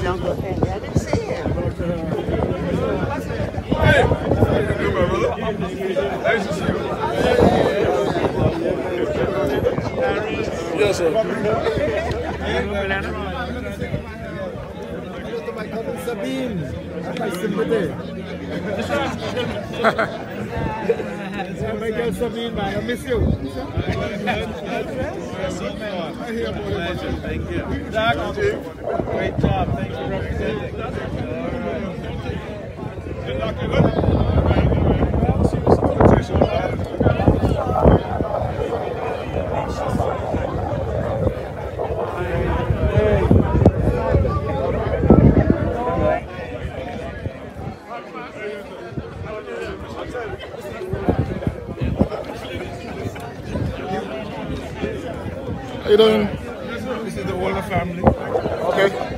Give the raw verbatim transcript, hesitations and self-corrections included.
Uncle Henry. I didn't see him. Hey! How you doing, my brother? Nice to see you. Yes, sir. My cousin Sabine. That's my sympathy. My girl Sabine, man. I miss you. I hear about it. Thank you. Doc, great job. Thanks for representing. Good luck, good luck. See what's the competition. How you doing? This is the older family. Okay.